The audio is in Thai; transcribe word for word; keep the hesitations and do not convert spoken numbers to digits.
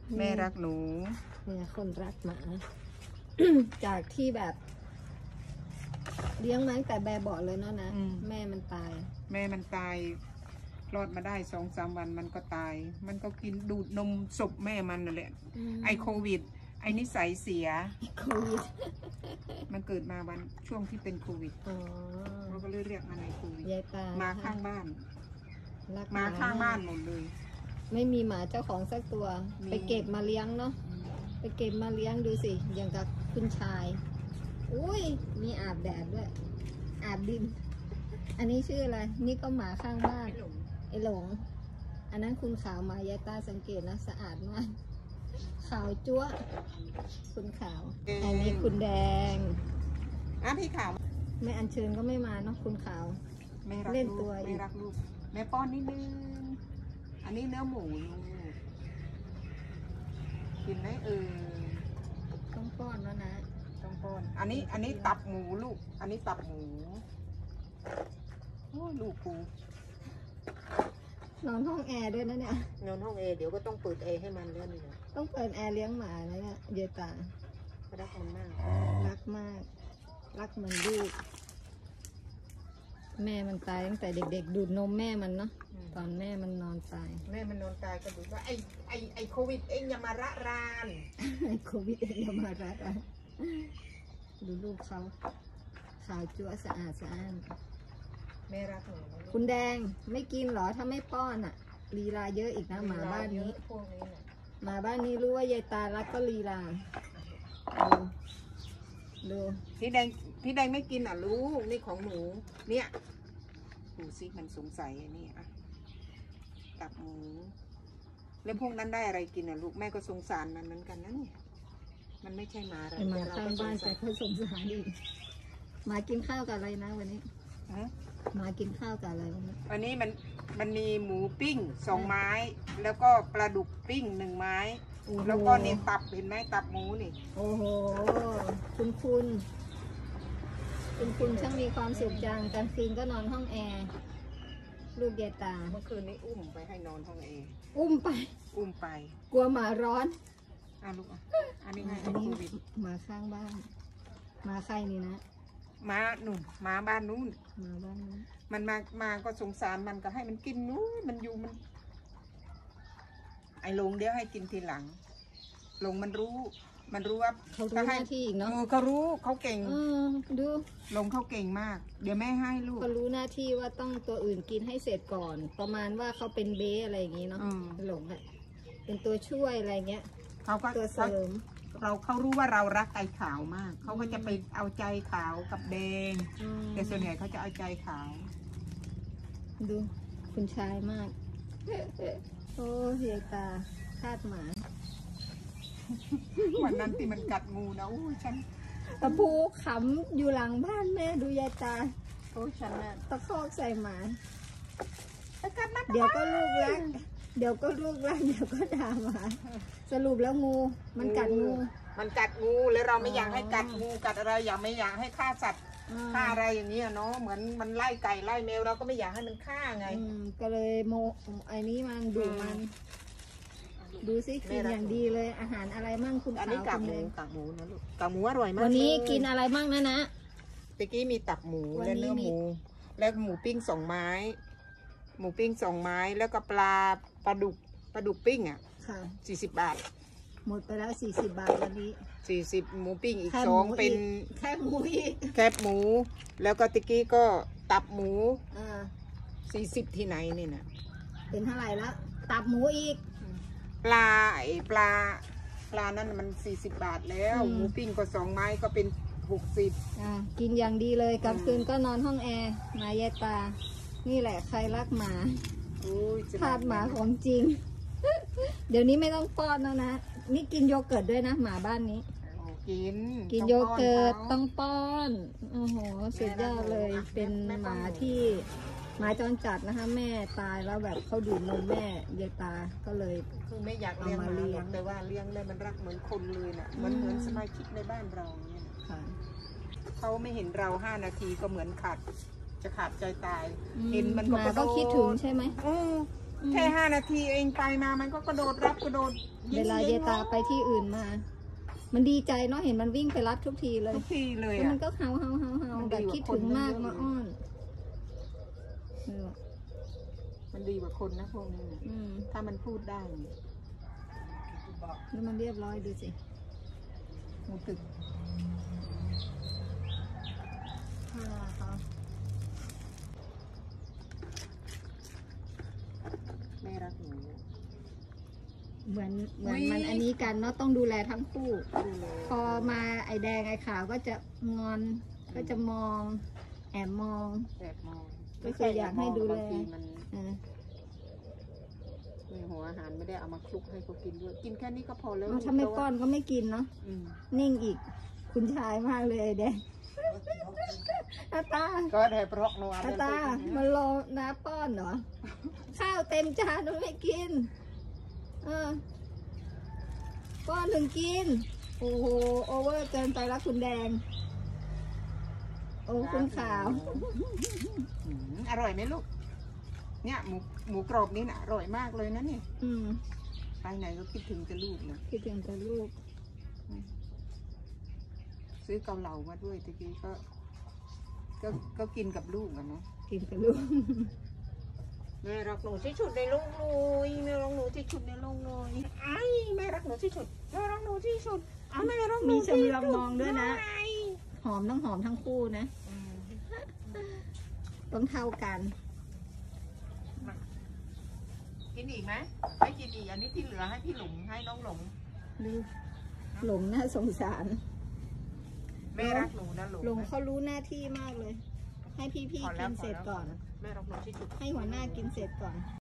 แม่รักหนูเนี่ยคนรักหมา จากที่แบบเลี้ยงมาตั้งแต่แบบเบาะเลยเนาะนะแม่มันตายแม่มันตายรอดมาได้สองสามวันมันก็ตายมันก็กินดูดนมศพแม่มันนั่นแหละไอโควิดไอนิสัยเสียโควิดมันเกิดมาวันช่วงที่เป็นโควิดเราก็เลยเรียกมันในโควิดมาข้างบ้านมาข้างบ้านหมดเลยไม่มีหมาเจ้าของสักตัวไปเก็บมาเลี้ยงเนาะไปเก็บมาเลี้ยงดูสิอย่างกับคุณชายอุ้ยมีอาบแดดด้วยอาบดินอันนี้ชื่ออะไรนี่ก็หมาข้างบ้านไอหลงอันนั้นคุณขาวมายายตาสังเกตนะสะอาดมากขาวจั๊วคุณขาวอันนี้คุณแดงอ่ะพี่ขาวไม่อัญเชิญก็ไม่มาเนาะคุณขาวเล่นตัวไม่รักลูกแม่ป้อนนิดนึงอันนี้เนื้อหมูกินไหมเออต้องป้อนแล้วนะต้องป้อนอันนี้อันนี้ตับหมูลูกอันนี้ตับหมูโอ้ลูกกูนอนห้องแอร์ด้วยนะเนี่ยนอนห้องแอร์เดี๋ยวก็ต้องเปิดแอร์ให้มันแล้วนี่นะต้องเปิดแอร์เลี้ยงหมาแล้วเนี่ยเยตารักมันมากรักมากรักเหมือนลูกแม่มันตายตั้งแต่เด็กๆดูดนมแม่มันเนาะตอนแม่มันนอนตายแม่มันนอนตายก็ดูว่าไอไอไอโควิดเองอย่ามาระรานไอโควิดเองอย่ามาระรานดูลูกเขาขาวจั๊วสะอาดสะอ้านแม่รักหนูคุณแดงไม่กินหรอถ้าไม่ป้อนอ่ะลีลาเยอะอีกนะหมาบ้านนี้หมาบ้านนี้รู้ว่ายายตารักก็ลีลาดูดูพี่แดงพี่แดงไม่กินอ่ะลูกนี่ของหนูเนี่ยดูซิมันสงสัยนี่อ่ะตับหมูแล้วพวกนั้นได้อะไรกินอ่ะลูกแม่ก็สงสารมันเหมือนกันนะเนี่ยมันไม่ใช่หมาอะไรหมาข้างบ้านแต่เขาสงสารอีกหมากินข้าวกับอะไรนะวันนี้หมากินข้าวกับอะไรวันนี้วันนี้มันมันมีหมูปิ้งสองไม้แล้วก็ปลาดุกปิ้งหนึ่งไม้แล้วก็นี่ตับเห็นไหมตับหมูนี่โอ้โหคุณคุณคุณคุณช่างมีความสุขจังกลางคืนก็นอนห้องแอร์ลูกเยตาเมื่อคืนนี้อุ้มไปให้นอนห้องแอร์อุ้มไปอุ้มไปกลัวหมาร้อนอ่ะลูกอ่ะอันนี้ไงอันนี้หมาข้างบ้านหมาใครนี่นะหมาหนุ่มหมาบ้านนู้นหมาบ้านนู้นมันมามาก็สงสารมันก็ให้มันกินนู้นมันอยู่มันไอ้ลงเดี๋ยวให้กินทีหลังลงมันรู้มันรู้ว่าเขารู้หน้าที่อีกเนาะเขารู้เขาเก่งดูลงเขาเก่งมากเดี๋ยวแม่ให้ลูกเขารู้หน้าที่ว่าต้องตัวอื่นกินให้เสร็จก่อนประมาณว่าเขาเป็นเบ้อะไรอย่างงี้เนาะหลงอะเป็นตัวช่วยอะไรเงี้ยเขาก็ตัวเสริมเราเขารู้ว่าเรารักไก่ขาวมากเขาก็จะไปเอาใจขาวกับแดงแต่ส่วนใหญ่เขาจะเอาใจขาวดูคุณชายมากโอ้เฮียตาคาดหมาวันนั้นที่มันกัดงูนะโอ้ฉันตะพูขำอยู่หลังบ้านแม่ดูยายตาโอ้ฉันน่ะตะคอกใส่หมาเดี๋ยวก็ลูกรักเดี๋ยวก็ลูกรักเดี๋ยวก็ด่าหมาสรุปแล้วงูมันกัดงูมันกัดงูแล้วเราไม่อยากให้กัดงูกัดอะไรอยากไม่อยากให้ฆ่าสัตว์ฆ่าอะไรอย่างนี้เนาะเหมือนมันไล่ไก่ไล่แมวเราก็ไม่อยากให้มันฆ่าไงก็เลยโมไอ้นี้มันดูมันดูสิกินอย่างดีเลยอาหารอะไรมั่งคุณอันนี้กากหมูกากหมูนะลูกกากหมูอร่อยมากวันนี้กินอะไรมั่งนะนะตะกี้มีตับหมูและเนื้อหมูแล้วหมูปิ้งสองไม้หมูปิ้งสองไม้แล้วก็ปลาปลาดุกปลาดุกปิ้งอ่ะค่ะสี่สิบบาทหมดไปแล้วสี่สิบบาทวันนี้สี่สิบหมูปิ้งอีกสองเป็นแคบหมูอีกแคบหมูแล้วก็ตะกี้ก็ตับหมูอ่าสี่สิบที่ไหนนี่นะเป็นเท่าไหร่แล้วตับหมูอีกปลาไอปลาปลานั้นมันสี่สิบบาทแล้วหมูปิ้งก็สองไม้ก็เป็นหกสิบอ่ากินอย่างดีเลยกลางคืนก็นอนห้องแอร์หมาเยตานี่แหละใครรักหมาทาสหมาของจริงเดี๋ยวนี้ไม่ต้องป้อนแล้วนะนี่กินโยเกิร์ตด้วยนะหมาบ้านนี้กินกินโยเกิร์ตต้องป้อนโอ้โหสุดยอดเลยเป็นหมาที่หมาจรจัดนะคะแม่ตายแล้วแบบเขาดูดนมแม่เยตาก็เลยคือไม่อยากเลี้ยงมาเลี้ยงแต่ว่าเลี้ยงแล้วมันรักเหมือนคนเลยน่ะเหมือนเหมือนสมาชิกในบ้านเราเนี่ยเขาไม่เห็นเราห้านาทีก็เหมือนขาดจะขาดใจตายเห็นมันก็คิดถึงใช่ไหมอืมแค่ห้านาทีเองไปมามันก็กระโดดรับกระโดดเวลาเยตาไปที่อื่นมา มันดีใจเนาะเห็นมันวิ่งไปรับทุกทีเลยทุกทีเลยแล้วอ่ะมันก็เฮาเฮาเฮาเฮามันดีแบบกว่าคิดคถึนงมากเยอะๆมาอ้อนเออมันดีกว่าคนนะพวกนี้นะอืมถ้ามันพูดได้เนี่ยแล้วมันเรียบร้อยดูสิหมูตึกผ้าเขาแม่รักหนูเหมือนเหมือนอุ๊ยมันอันนี้กันเนาะต้องดูแลทั้งคู่ดูเลยพอมาไอแดงไอขาวก็จะงอน ก็จะมอง แอบมองแอบมองก็คืออยากให้ดูแลบางทีมันเออในหัวอาหารไม่ได้เอามาคลุกให้เขากินด้วยกินแค่นี้ก็พอแล้วถ้าไม่ป้อนก็ไม่กินเนาะอืมนิ่งอีก คุณชายมากเลยไอแดงอาตาก็ได้เพราะนัวอาตามันรอน้าป้อนเหรอ ข้าวเต็มจานมันไม่กิน เออ ป้อนถึงกิน โอ้โห โอเวอร์เกินไปแล้วคุณแดง โอ้คุณขาวอืมอร่อยไหมลูก เนี่ยหมูหมูกรอบนี้นะอร่อยมากเลยนะเนี่ยอืมไปไหนก็คิดถึงจะลูกเลยคิดถึงแต่ลูกซื้อเกาเหลามาด้วยตะกี้ก็ ก็ก็กินกับลูกอะเนาะกินแต่ลูกแม่รักหนูที่สุดในโลกเลยแม่รักหนูที่สุดในโลกเลยไอ้แม่รักหนูที่สุดแม่รักหนูที่สุดอ้าวแม่รักหนูมีที่สุดชำเลืองมองด้วยนะไอ้หอมต้องหอมทั้งคู่นะอืมต้องเท่ากันกินอีกไหมไม่กินอีกอันนี้ที่เหลือให้พี่หลงให้น้องหลงลูกหลงน่าสงสารแม่รักหนูนะหลงหลงเขารู้หน้าที่มากเลย ให้พี่ๆพอกิแล้วนพอเสร็จแล้วก่อนแม่รักหนูที่สุดให้หัวหน้ากินเสร็จก่อน